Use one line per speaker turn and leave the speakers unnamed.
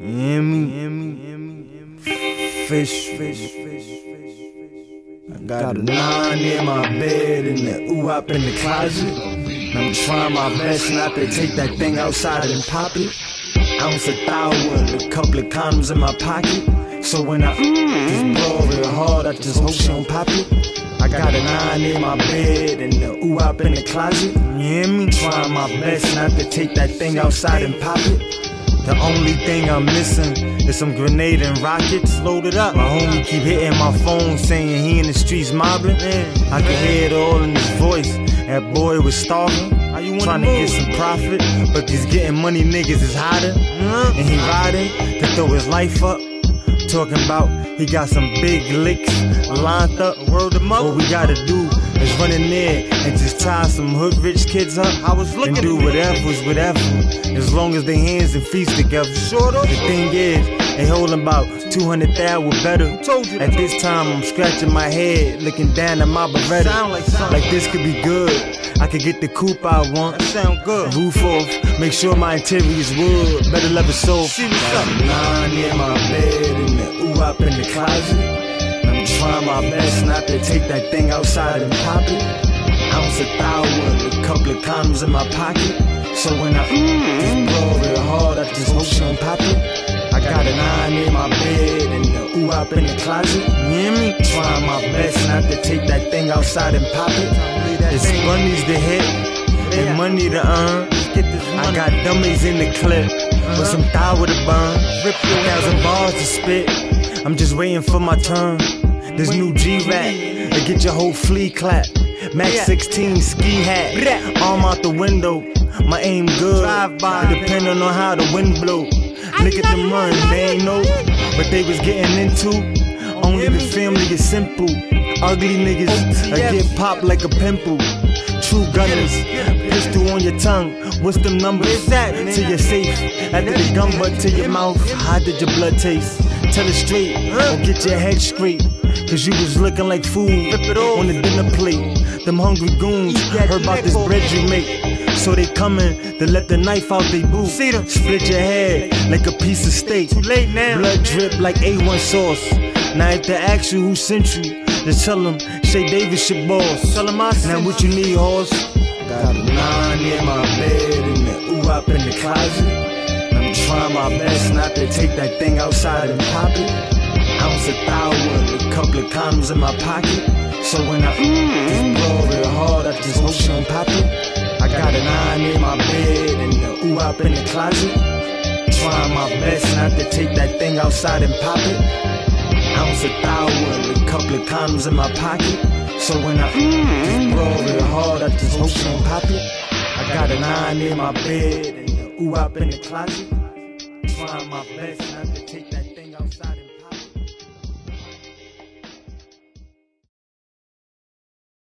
Fish. I got a 9 in my bed and the ooh-wop in the closet. And I'm trying my best not to take that thing outside and pop it. Ounce of thou with a couple of condoms in my pocket. So when I just blow real hard, I just hope she don't pop it. I got a 9 in my bed and the ooh-wop in the closet. You hear me? Trying my best not to take that thing outside and pop it. The only thing I'm missing is some grenade and rockets. Loaded up. My homie keep hitting my phone saying he in the streets mobbing. I can hear it all in his voice. That boy was starving, trying to get some profit, but these getting money niggas is hotter. And he riding to throw his life up. Talking about he got some big licks lined up. What we gotta do is run in there and just tie some hood rich kids up. And do whatever's whatever, as long as they hands and feet together. The thing is, they holding about 200,000 with better. At this time I'm scratching my head, looking down at my Beretta. Like this could be good. I could get the coupe I want. That sound good. Roof off, make sure my interior is wood. Better love it so. Got a 9 in my bed and the ooh-wop in the closet. And I'm trying my best not to take that thing outside and pop it. Ounce of thou with a couple of condoms in my pocket. So when I just blow real hard, I just hope she don't pop it. I got a 9 in my bed and the ooh-wop in the closet. You hear me? Trying my best not to take that thing outside and pop it. It's money's to hit and money to earn. I got dummies in the clip with some thigh with a burn. 1,000 bars to spit. I'm just waiting for my turn. This new G-Rap, to get your whole flea clap. Max 16 ski hat, arm out the window. My aim good, depending on how the wind blow. Look at them run, they ain't know what they was getting into. Only the family is simple. Ugly niggas get popped like a pimple. True gunners, pistol on your tongue. What's them numbers? To your safe. After the gun butt to your mouth, how did your blood taste? Tell it straight, or get your head straight. Cause you was looking like food on the dinner plate. Them hungry goons heard about this bread you make. So they coming to let the knife out they boot. Split your head like a piece of steak. Blood drip like A1 sauce. Now if they ask you who sent you, just tell them Shay Davis your boss. Tell them I sent. Now what you need, horse? Got a 9 in my bed and the ooh-wop in the closet. And I'm trying my best not to take that thing outside and pop it. Ounce of thou with a couple of condoms in my pocket. So when I just blow real hard, I just hope she don't pop it. I got a 9 in my bed and the ooh-wop in the closet. Trying my best not to take that thing outside and pop it. Ounce of thou with a couple of condoms in my pocket. So when I just blow real hard, I just hope she don't pop it. I got a 9 in my bed and the ooh-wop in the closet. Trying my best not to take